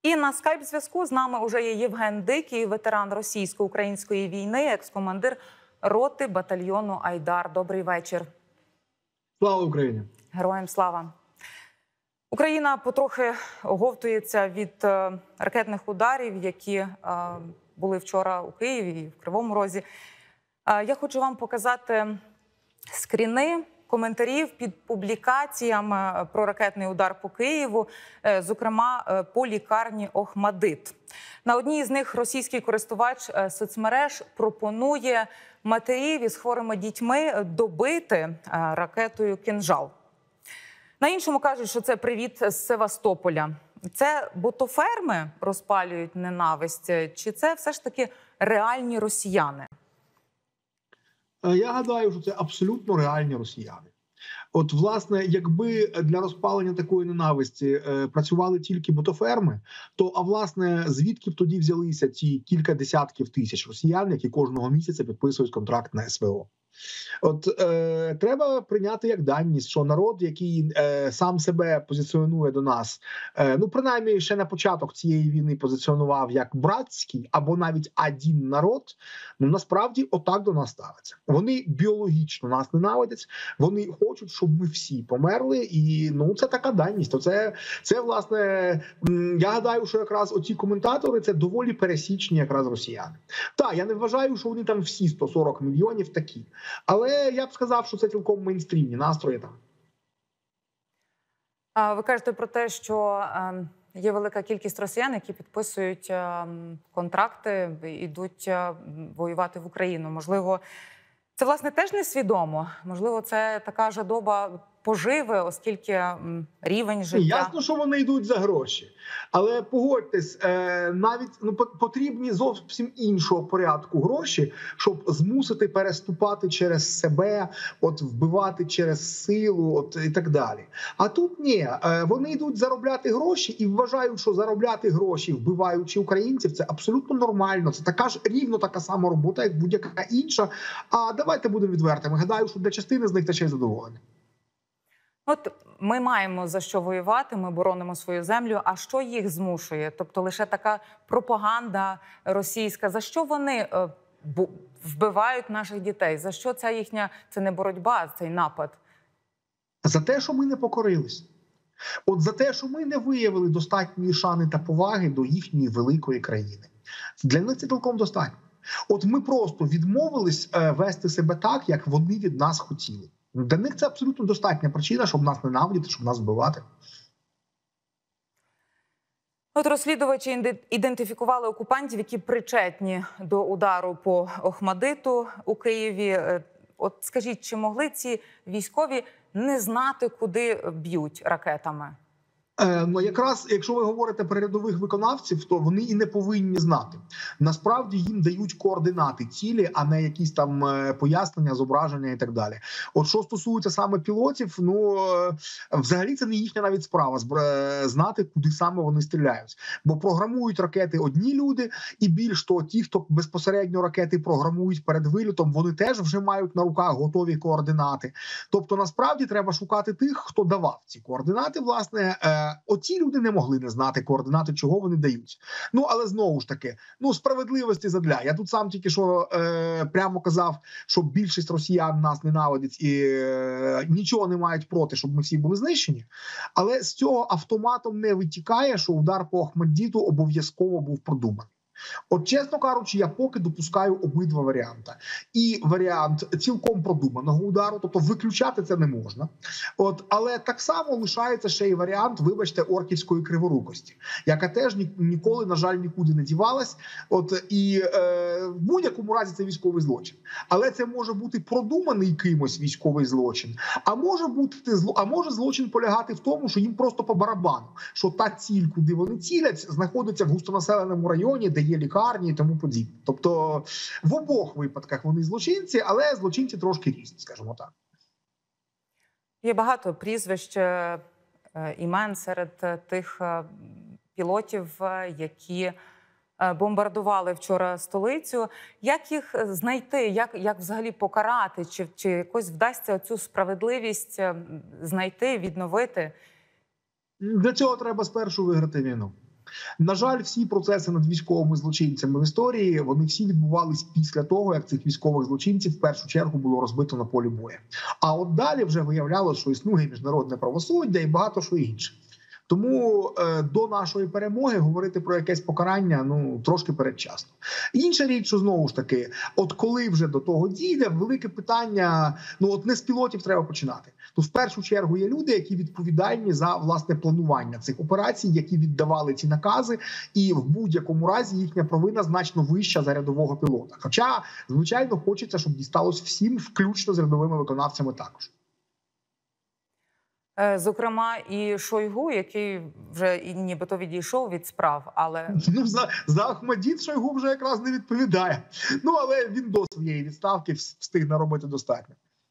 І на скайп-зв'язку з нами вже є Євген Дикий, ветеран російсько-української війни, екс-командир роти батальйону «Айдар». Добрий вечір. Слава Україні! Героям слава! Україна потрохи оговтується від ракетних ударів, які були вчора у Києві і в Кривому Розі. Я хочу вам показати скріни коментарів під публікаціями про ракетний удар по Києву, зокрема по лікарні «Охмадит». На одній з них російський користувач соцмереж пропонує матерів із хворими дітьми добити ракетою «Кинжал». На іншому кажуть, що це привіт з Севастополя. Це ботоферми розпалюють ненависть, чи це все ж таки реальні росіяни? Я гадаю, що це абсолютно реальні росіяни. От, власне, якби для розпалення такої ненависті працювали тільки ботоферми, то, власне, звідки б тоді взялися ті кілька десятків тисяч росіян, які кожного місяця підписують контракт на СВО? От треба прийняти як даність, що народ, який сам себе позиціонує до нас, ну принаймні ще на початок цієї війни позиціонував як братський або навіть один народ, ну насправді отак до нас ставиться. Вони біологічно нас ненавидять, вони хочуть, щоб ми всі померли, і ну це така даність. Це власне, я гадаю, що якраз оці коментатори це доволі пересічні якраз росіяни. Так, я не вважаю, що вони там всі 140 мільйонів такі. Але я б сказав, що це цілком мейнстрімні настрої там. Ви кажете про те, що є велика кількість росіян, які підписують контракти, йдуть воювати в Україну. Можливо, це, власне, теж несвідомо? Можливо, це така жадоба поживи, оскільки рівень життя... Ясно, що вони йдуть за гроші. Але погодьтесь, навіть потрібні зовсім іншого порядку гроші, щоб змусити переступати через себе, от вбивати через силу, от і так далі. А тут ні, вони йдуть заробляти гроші і вважають, що заробляти гроші, вбиваючи українців, це абсолютно нормально. Це така ж рівно така сама робота, як будь-яка інша. А давайте будемо відвертими. Гадаю, що для частини з них теж є задоволення. От ми маємо за що воювати, ми боронимо свою землю, а що їх змушує? Тобто лише така пропаганда російська. За що вони вбивають наших дітей? За що ця їхня, це не боротьба, цей напад? За те, що ми не покорились. От за те, що ми не виявили достатньої шани та поваги до їхньої великої країни. Для них це цілком достатньо. От ми просто відмовились вести себе так, як вони від нас хотіли. Для них це абсолютно достатня причина, щоб нас ненавидіти, щоб нас вбивати. От розслідувачі ідентифікували окупантів, які причетні до удару по Охмадиту у Києві. От скажіть, чи могли ці військові не знати, куди б'ють ракетами? Ну, якраз, якщо ви говорите про рядових виконавців, то вони і не повинні знати. Насправді їм дають координати цілі, а не якісь там пояснення, зображення і так далі. От що стосується саме пілотів, ну, взагалі це не їхня навіть справа знати, куди саме вони стріляють. Бо програмують ракети одні люди, і більш того, ті, хто безпосередньо ракети програмують перед вильотом, вони теж вже мають на руках готові координати. Тобто, насправді, треба шукати тих, хто давав ці координати, власне. Оці люди не могли не знати координати, чого вони дають. Ну, але знову ж таки, ну, справедливості задля. Я тут сам тільки що прямо казав, що більшість росіян нас ненавидять і нічого не мають проти, щоб ми всі були знищені. Але з цього автоматом не витікає, що удар по Охмадиту обов'язково був продуманий. От, чесно кажучи, я поки допускаю обидва варіанти. І варіант цілком продуманого удару, тобто виключати це не можна. От, але так само лишається ще й варіант, вибачте, орківської криворукості, яка теж ніколи, на жаль, нікуди не дівалась. От, і в будь-якому разі це військовий злочин. Але це може бути продуманий кимось військовий злочин, а може злочин полягати в тому, що їм просто по барабану, що та ціль, куди вони цілять, знаходиться в густонаселеному районі, де є лікарні і тому подібне. Тобто в обох випадках вони злочинці, але злочинці трошки різні, скажімо так. Є багато прізвищ, імен серед тих пілотів, які бомбардували вчора столицю. Як їх знайти, як взагалі покарати? Чи якось вдасться цю справедливість знайти, відновити? Для цього треба спершу виграти війну. На жаль, всі процеси над військовими злочинцями в історії, вони всі відбувались після того, як цих військових злочинців в першу чергу було розбито на полі бою. А от далі вже виявлялося, що існує міжнародне правосуддя і багато що інше. Тому до нашої перемоги говорити про якесь покарання трошки передчасно. Інша річ, що знову ж таки, от коли вже до того дійде, велике питання, от не з пілотів треба починати. То в першу чергу є люди, які відповідальні за власне планування цих операцій, які віддавали ці накази, і в будь-якому разі їхня провина значно вища за рядового пілота. Хоча, звичайно, хочеться, щоб дісталось всім, включно з рядовими виконавцями також. Зокрема, і Шойгу, який вже нібито відійшов від справ, але... За Ахмадіт Шойгу вже якраз не відповідає. Але він до своєї відставки встиг наробити достатньо.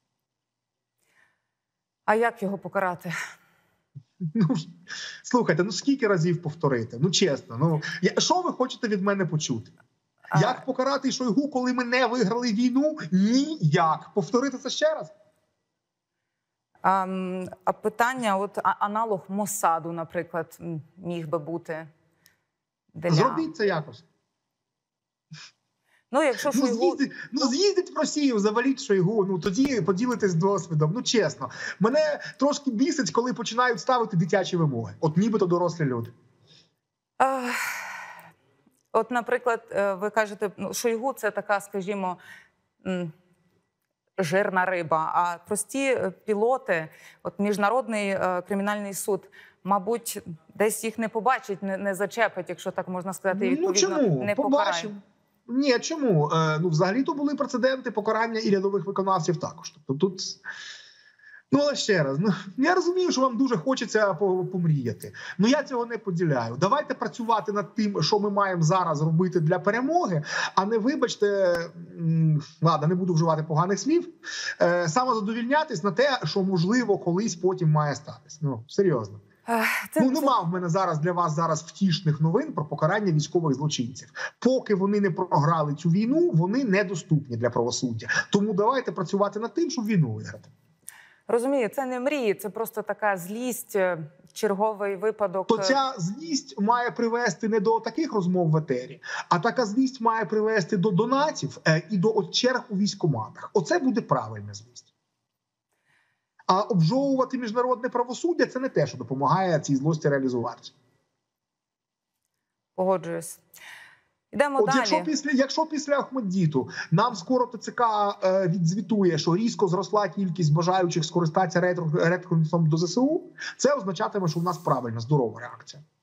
А як його покарати? Слухайте, скільки разів повторити? Чесно, що ви хочете від мене почути? Як покарати Шойгу, коли ми не виграли війну? Ніяк. Повторити це ще раз? А питання, от аналог Моссаду, наприклад, міг би бути для... Зробіть це якось. Якщо Шойгу... З'їздіть в Росію, заваліть Шойгу, тоді поділитесь досвідом. Чесно, мене трошки бісить, коли починають ставити дитячі вимоги. От нібито дорослі люди. От, наприклад, ви кажете, Шойгу – це така, скажімо, жирна риба, а прості пілоти, от Міжнародний кримінальний суд, мабуть, десь їх не побачить, не зачепить, якщо так можна сказати, і відповідно не покарає. Ні, чому? Взагалі-то були прецеденти покарання і рядових виконавців також. Тобто тут... але ще раз, я розумію, що вам дуже хочеться помріяти. Я цього не поділяю. Давайте працювати над тим, що ми маємо зараз робити для перемоги, а не, вибачте, ладно, не буду вживати поганих слів, самозадовільнятись на те, що, можливо, колись потім має статись. Серйозно. Нема в мене зараз для вас втішних новин про покарання військових злочинців. Поки вони не програли цю війну, вони недоступні для правосуддя. Тому давайте працювати над тим, щоб війну виграти. Розумію, це не мрії, це просто така злість, черговий випадок. То ця злість має привести не до таких розмов в етері, а така злість має привести до донатів і до черг у військкоматах. Оце буде правильна злість. А обжовувати міжнародне правосуддя – це не те, що допомагає цій злості реалізуватися. Погоджуюсь. Йдемо далі. Якщо після Ахмаддіту нам скоро ТЦК відзвітує, що різко зросла кількість бажаючих скористатися рекрутингом до ЗСУ, це означатиме, що в нас правильна, здорова реакція.